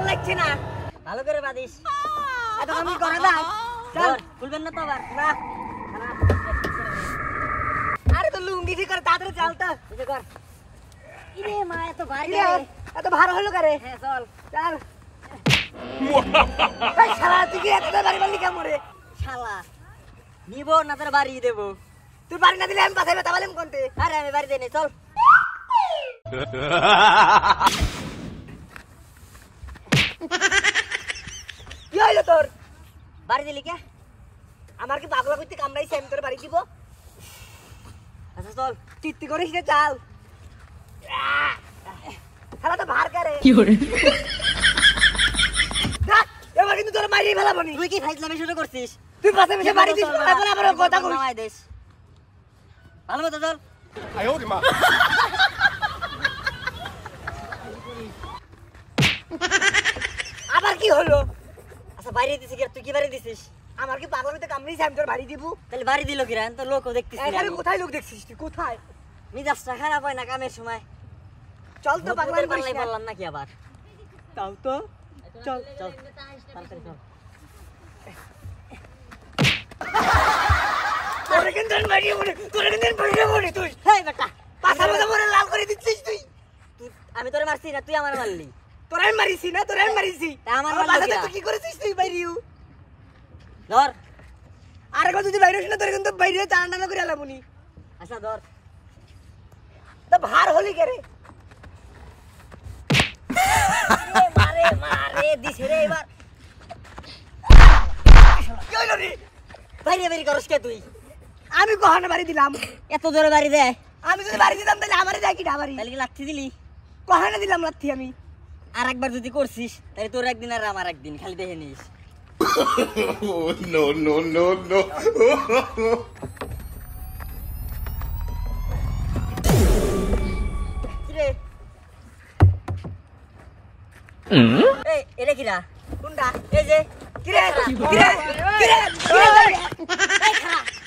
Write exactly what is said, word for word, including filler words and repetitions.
লাগছে না ভালো করে বাদিস এত আমি করে দাও চল খুলবেন না তো আবার না আরে তো লুঙ্গি ঠিক করে তাড়াতাড়ি চল তো বুঝে কর ইরে মা এত ভারী এত ভার হলো করে হ্যাঁ চল চল এই শালা তুই কি এত বাড়ি বললি কেমন রে শালা নিব না তোর বাড়ি দেব তুই বাড়ি না দিলে আমি পাঠাইবে তাহলে আমি কোনতে আরে আমি বাড়ি দেই না চল কি হইলো তোর বাড়ি দিলি কে আমার কি পাগলা কইতে কামড়াইছে আমি তোর বাড়ি দিব আচ্ছা চল টিট্টি করিস না চাল শালা তো ভার করে কি করে এবার কিন্তু তোর মাইরি ফেলাবো নি তুই কি ফাইজলামি শুরু করছিস তুই পাশে বসে বাড়ি দিস তারপর আবার কথা কইস নামাই দেস ভালো মতো চল আয় ওরে মা আবার কি হলো আচ্ছা বাইরে দিছিস কি তুই কি বাইরে দিছিস আমার কি পাগল হইতে কামড়িছে আমি তোর বাড়ি দিব তাহলে বাড়ি দিল কি রে তো লোকও দেখতিস না এখানে কোথায় লোক দেখছিস তুই কোথায় মিজাজটা খারাপ হয় না কামের সময় চল তো পাগলামি করিস না বললাম নাকি আবার তাও তো চল চল তাড়াতাড়ি চল তোরে কেন ধন মারিয়ে বলে তোরে কেন ধন মারিয়ে বলে তুই হেই বেটা পাছা মতো মরে লাল করে দিছিস তুই তুই আমি তোরে মারছি না তুই আমারে মারলি তোরে আমি মারিছি না তোরে আমি মারিছি তা আমার মারলি তুই কি করেছিস তুই বাইরিউ ধর আরে কত তুই বাইরে না তোরে কিন্তু বাইরে চান্ডানা করে আলামুনি আচ্ছা ধর তো ভার হলি কে রে মারে মারে দিছে রে এবার কি হইলো রে বাইরে বাইরে করস কে তুই আমি কখনো বাড়ি দিলাম এত জোরে বাড়ি দে আমি যদি বাড়ি দিতাম তাহলে আমারে যাই কি ডাবারি তাহলে কি লাথি দিলি কখনো দিলাম লাথি আমি আর একবার যদি করছিস তাহলে তোর একদিন আর আমার একদিন খালি দেখে নিস নো নো নো নো কিরে এই এটা কিরা কোনটা এই যে কিরে কিরে কিরে কিরে এই খা